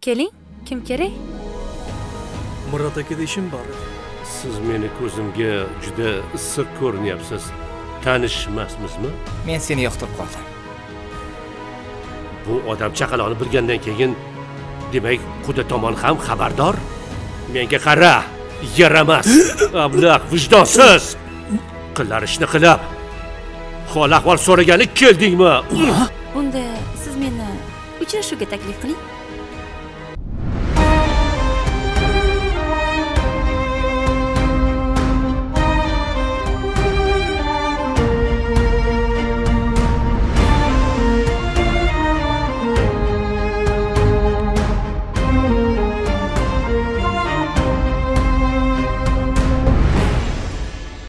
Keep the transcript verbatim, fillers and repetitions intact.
Keling, kim kerak? Murat akada ishim bor. Siz meni ko'zimga juda issiq ko'rinyapsiz. Tanishmasmizmi? Men seni yoqtirib qoldim. Bu odam chaqaloqni bilgandan keyin demak, quda tomon ham xabardor. Menga qara, yaramas, ablaq, vijdonsiz. Qilar ishni qilib. Hol ahvol so'ragani keldingmi? Unda siz meni uchrashuvga taklif qiling.